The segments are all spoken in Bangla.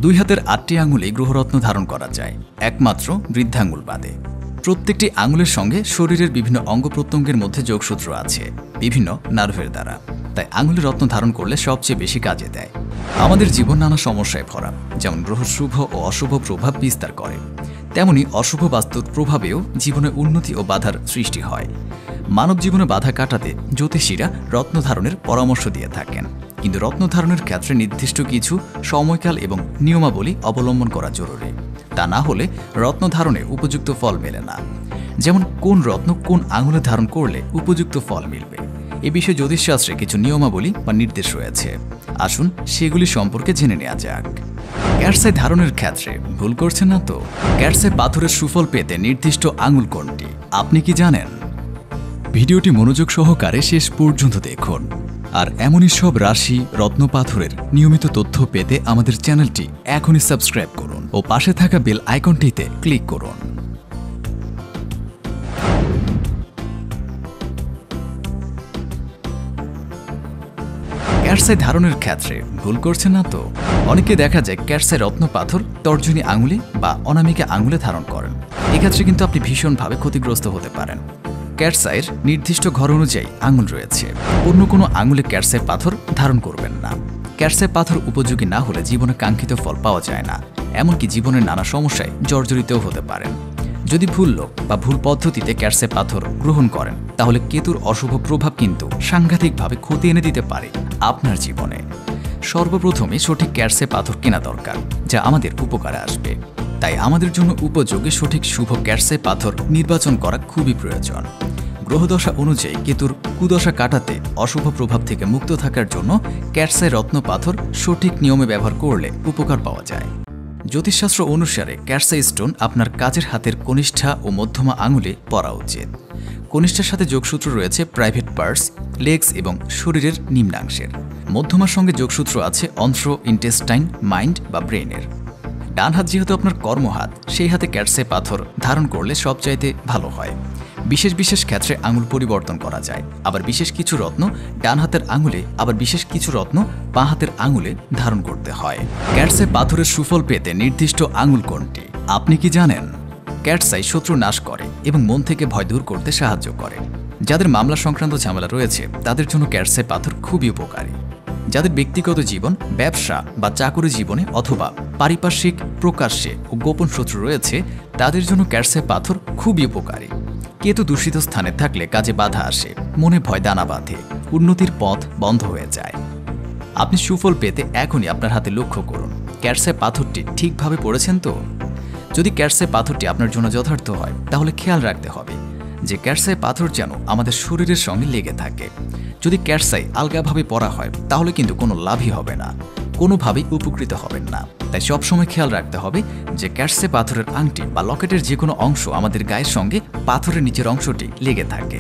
দুই হাতের ৮টি আঙুলে গ্রহরত্ন ধারণ করা যায়, একমাত্র বৃদ্ধাঙ্গুল বাদে। প্রত্যেকটি আঙুলের সঙ্গে শরীরের বিভিন্ন অঙ্গ প্রত্যঙ্গের মধ্যে যোগসূত্র আছে বিভিন্ন নার্ভের দ্বারা, তাই আঙুলে রত্ন ধারণ করলে সবচেয়ে বেশি কাজে দেয়। আমাদের জীবন নানা সমস্যায় ভরা, যেমন গ্রহ শুভ ও অশুভ প্রভাব বিস্তার করে, তেমনি অশুভ বাস্তুর প্রভাবেও জীবনে উন্নতি ও বাধার সৃষ্টি হয়। মানব জীবনে বাধা কাটাতে জ্যোতিষীরা রত্ন ধারণের পরামর্শ দিয়ে থাকেন, কিন্তু রত্ন ধারণের ক্ষেত্রে নির্দিষ্ট কিছু সময়কাল এবং নিয়মাবলী অবলম্বন করা জরুরি। তা না হলে রত্ন ধারণে উপযুক্ত ফল মেলে না। যেমন কোন রত্ন কোন আঙুলে ধারণ করলে উপযুক্ত ফল মিলবে, এ বিষয়ে জ্যোতিষশাস্ত্রে কিছু নিয়মাবলী বা নির্দেশ রয়েছে। আসুন সেগুলি সম্পর্কে জেনে নেওয়া যাক। টসআই ধারণের ক্ষেত্রে ভুল করছেন না তো? টসআই পাথরের সুফল পেতে নির্দিষ্ট আঙুল কোনটি আপনি কি জানেন? ভিডিওটি মনোযোগ সহকারে শেষ পর্যন্ত দেখুন। আর এমনই সব রাশি রত্ন পাথরের নিয়মিত তথ্য পেতে আমাদের চ্যানেলটি এখনই সাবস্ক্রাইব করুন ও পাশে থাকা বেল আইকনটিতে ক্লিক করুন। টসআই ধারণের ক্ষেত্রে ভুল করছেন না তো? অনেকে দেখা যায় টসআই রত্ন পাথর তর্জনী আঙুলে বা অনামিকা আঙুলে ধারণ করেন। এক্ষেত্রে কিন্তু আপনি ভীষণভাবে ক্ষতিগ্রস্ত হতে পারেন। টসআইয়ের নির্দিষ্ট ঘর অনুযায়ী আঙুল রয়েছে, অন্য কোনো আঙুলে টসআই পাথর ধারণ করবেন না। টসআই পাথর উপযোগী না হলে জীবনে কাঙ্ক্ষিত ফল পাওয়া যায় না, এমনকি জীবনের নানা সমস্যায় জর্জরিতও হতে পারেন। যদি ভুল লোক বা ভুল পদ্ধতিতে টসআই পাথর গ্রহণ করেন, তাহলে কেতুর অশুভ প্রভাব কিন্তু সাংঘাতিকভাবে ক্ষতি এনে দিতে পারে আপনার জীবনে। সর্বপ্রথমে সঠিক টসআই পাথর কেনা দরকার, যা আমাদের উপকারে আসবে। তাই আমাদের জন্য উপযোগী সঠিক শুভ টসআই পাথর নির্বাচন করা খুবই প্রয়োজন। গ্রহদশা অনুযায়ী কেতুর কুদশা কাটাতে অশুভ প্রভাব থেকে মুক্ত থাকার জন্য টসআই রত্ন পাথর সঠিক নিয়মে ব্যবহার করলে উপকার পাওয়া যায়। জ্যোতিষশাস্ত্র অনুসারে টসআই স্টোন আপনার কাজের হাতের কনিষ্ঠা ও মধ্যমা আঙুলে পরা উচিত। কনিষ্ঠার সাথে যোগসূত্র রয়েছে প্রাইভেট পার্টস, লেগস এবং শরীরের নিম্নাংশের। মধ্যমার সঙ্গে যোগসূত্র আছে অন্ত্র, ইন্টেস্টাইন, মাইন্ড বা ব্রেনের। ডান হাত যেহেতু আপনার কর্মহাত, সেই হাতে টসআই পাথর ধারণ করলে সবচাইতে ভালো হয়। বিশেষ বিশেষ ক্ষেত্রে আঙুল পরিবর্তন করা যায়, আবার বিশেষ কিছু রত্ন ডান হাতের আঙুলে, আবার বিশেষ কিছু রত্ন বাঁ হাতের আঙুলে ধারণ করতে হয়। টসআই পাথরের সুফল পেতে নির্দিষ্ট আঙুল কোনটি আপনি কি জানেন? টসআই শত্রু নাশ করে এবং মন থেকে ভয় দূর করতে সাহায্য করে। যাদের মামলা সংক্রান্ত ঝামেলা রয়েছে তাদের জন্য টসআই পাথর খুবই উপকারী। যাদের ব্যক্তিগত জীবন, ব্যবসা বা চাকরি জীবনে অথবা পারিপার্শ্বিক, প্রকাশ্যে ও গোপন শত্রু রয়েছে, তাদের জন্য টসআই পাথর খুবই উপকারী। কেতু দূষিত স্থানে থাকলে কাজে বাধা আসে, মনে ভয় দানা বাঁধে, উন্নতির পথ বন্ধ হয়ে যায়। আপনি সুফল পেতে এখনই আপনার হাতে লক্ষ্য করুন, টসআই পাথরটি ঠিকভাবে পড়েছেন তো? যদি টসআই পাথরটি আপনার জন্য যথার্থ হয়, তাহলে খেয়াল রাখতে হবে যে টসআই পাথর যেন আমাদের শরীরের সঙ্গে লেগে থাকে। যদি টসআই আলগাভাবে পড়া হয়, তাহলে কিন্তু কোনো লাভই হবে না, কোনোভাবেই উপকৃত হবেন না। তাই সবসময় খেয়াল রাখতে হবে যে টসআই পাথরের আংটি বা লকেটের যে কোনো অংশ আমাদের গায়ের সঙ্গে পাথরের নিচের অংশটি লেগে থাকে।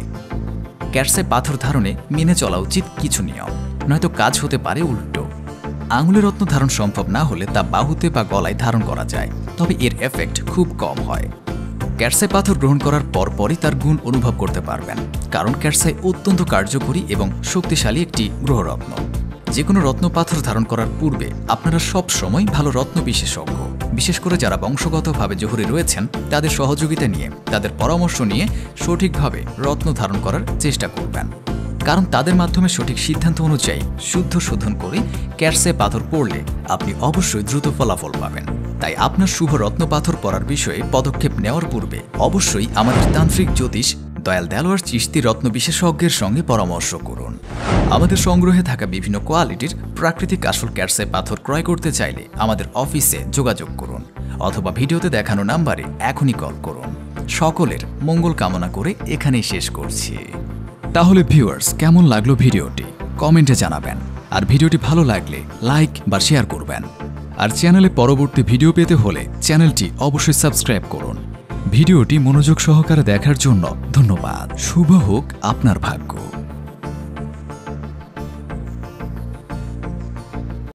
টসআই পাথর ধারণে মেনে চলা উচিত কিছু নিয়ম, নয়তো কাজ হতে পারে উল্টো। আঙুলে রত্ন ধারণ সম্ভব না হলে তা বাহুতে বা গলায় ধারণ করা যায়, তবে এর এফেক্ট খুব কম হয়। টসআই পাথর গ্রহণ করার পরপরই তার গুণ অনুভব করতে পারবেন, কারণ টসআই অত্যন্ত কার্যকরী এবং শক্তিশালী একটি গ্রহরত্ন। যে কোনো রত্ন পাথর ধারণ করার পূর্বে আপনারা সব সময় ভালো রত্ন বিশেষজ্ঞ, বিশেষ করে যারা বংশগতভাবে জহুরি রয়েছেন, তাদের সহযোগিতা নিয়ে, তাদের পরামর্শ নিয়ে সঠিকভাবে রত্ন ধারণ করার চেষ্টা করবেন। কারণ তাদের মাধ্যমে সঠিক সিদ্ধান্ত অনুযায়ী শুদ্ধ শোধন করে টসআই পাথর পড়লে আপনি অবশ্যই দ্রুত ফলাফল পাবেন। তাই আপনার শুভ রত্ন পাথর পড়ার বিষয়ে পদক্ষেপ নেওয়ার পূর্বে অবশ্যই আমাদের তান্ত্রিক জ্যোতিষ দয়াল দেলোয়ার চিশতি রত্ন বিশেষজ্ঞের সঙ্গে পরামর্শ করুন। আমাদের সংগ্রহে থাকা বিভিন্ন কোয়ালিটির প্রাকৃতিক আসল টসআই পাথর ক্রয় করতে চাইলে আমাদের অফিসে যোগাযোগ করুন অথবা ভিডিওতে দেখানো নাম্বারে এখনই কল করুন। সকলের মঙ্গল কামনা করে এখানেই শেষ করছি। তাহলে ভিউয়ার্স, কেমন লাগলো ভিডিওটি কমেন্টে জানাবেন, আর ভিডিওটি ভালো লাগলে লাইক বা শেয়ার করবেন। আর চ্যানেলে পরবর্তী ভিডিও পেতে হলে চ্যানেলটি অবশ্যই সাবস্ক্রাইব করুন। ভিডিওটি মনোযোগ সহকারে দেখার জন্য ধন্যবাদ। শুভ হোক আপনার ভাগ্য।